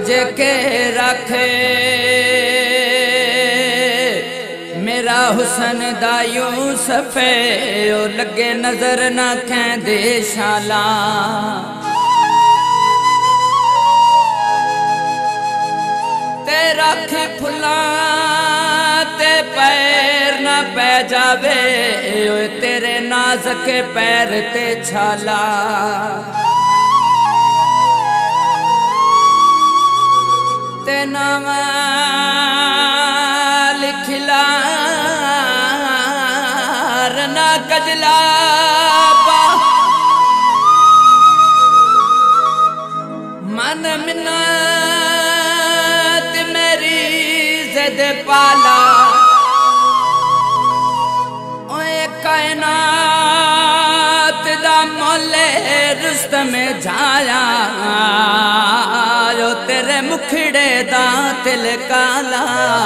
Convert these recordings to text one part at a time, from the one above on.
कज के रखे मेरा हुसन दा यूसुफ ओ लगे नजर ना कहंदे शाला ते रख फुला ते पैर ना पै जावे ओ तेरे नाज़ के पैर ते छाला ते नाम लिखला रना कजला पा मन मिन्नत मेरी ज़द पाला ओए कायनात दा मोले रुस्तम झाया तेरे मुखड़े दा तिल काला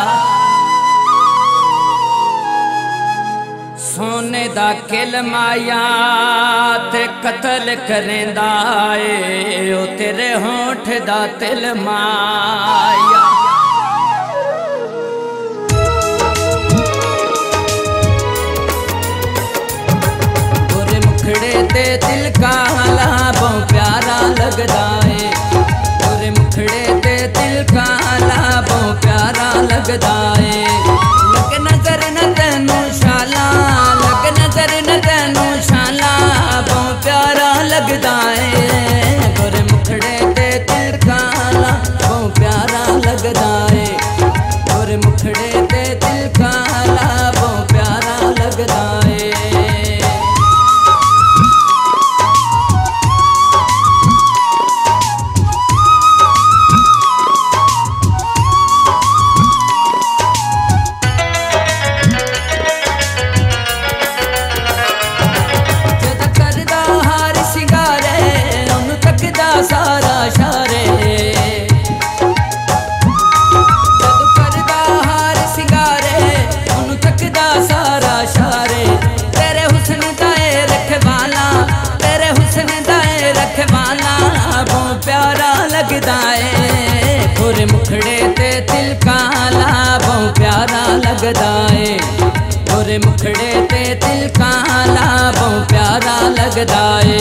सोने दा किल माया ते कतल करेंदा ए ओ तेरे होठ दा तिल माया गोरे मुखड़े ते तिल काला बहु प्यारा लगदा ए मुखड़े ते दिल काला बहु प्यारा लगदा है लग नजर न तैनू शाला लग नजर न तैनू शाला बहु प्यारा लगदा है गोरे मुखड़े ते दिल काला बहु प्यारा लगदा है गोरे मुखड़े ते दिल काला बहु प्यारा लगदा है सारा शारे जद करदा हार सिंगारे उन्होंने तकदा सारा शारे तेरे हुस्न दाए रखवाला तेरे हुस्न दाए रखवाला बहु प्यारा लगदा है गोरे मुखड़े ते दिल काला बहु प्यारा लगदा है गोरे मुखड़े ते दिल काला बहु प्यारा लगदा है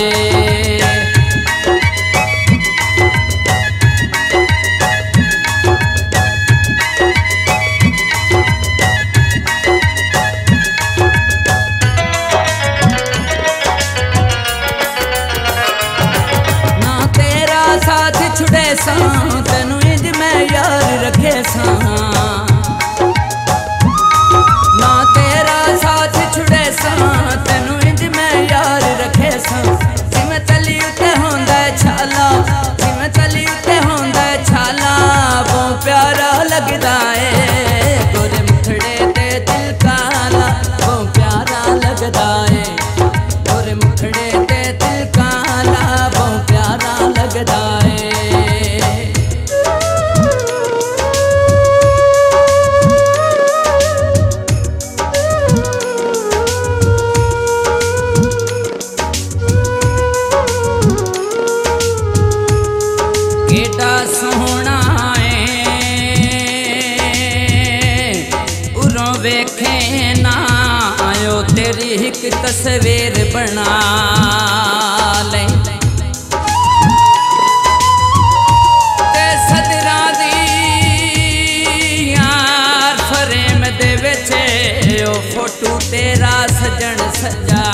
छुड़े सा तेनू इंज मैं यार रखे सा ना तेरा साथ छुड़े सा तेनू इंज मैं यार रखे सा जिमें तली उत्ते होंदा छाला जिमें तली उत्ते होंदा छाला बहु प्यारा लगदा है गोरे मुखड़े ते दिल काला बहु प्यारा लगदा है गोरे मुखड़े ते दिल काला बहु प्यारा लगदा है सोहना उरों वेखे ना आयो तेरी एक तस्वीर बना ले ते सदरा दी यार फ्रेम दे विच ओ फोटो तेरा सजन सजा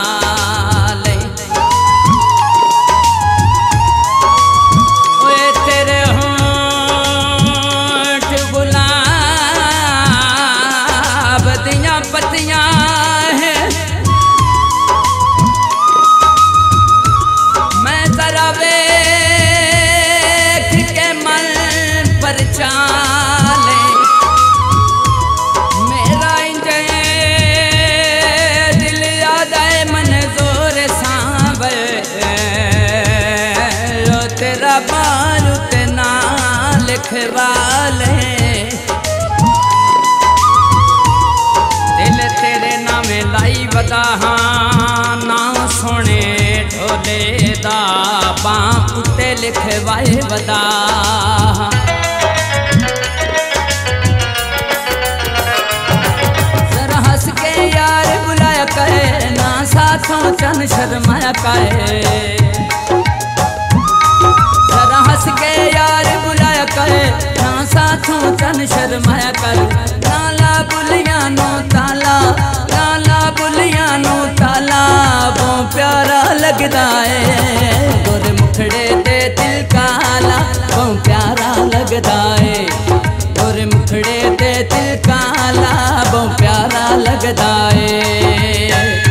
लिखवाले दिल तेरे नामे लाई बदा हाँ ना सोने ढोले दा बां उत्ते लिखवाए वदा। जरा हंस के यार बुलाया करे ना साथों चन शर्माया करे। जरा हंस के यार बुलाया करे ना साथों चन शर्माया करे। लाला बुलिया नो ताला, लाला बुलिया नो ताला वो प्यारा लगदा है। गोरे मुखड़े ते दिल काला वो प्यारा लगदा है। गोरे मुखड़े ते दिल काला वो प्यारा लगदा है।